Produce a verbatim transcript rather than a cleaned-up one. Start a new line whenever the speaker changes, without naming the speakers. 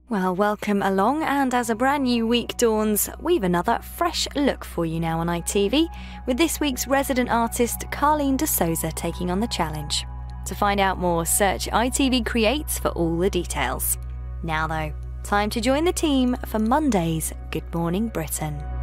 Well, welcome along, and as a brand new week dawns, we've another fresh look for you now on I T V, with this week's resident artist Carleen De Sözer taking on the challenge. To find out more, search I T V Creates for all the details. Now though, time to join the team for Monday's Good Morning Britain.